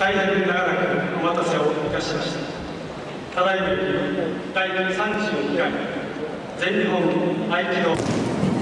大変長らくお待たせをいたしました。ただいま第32回全日本合気道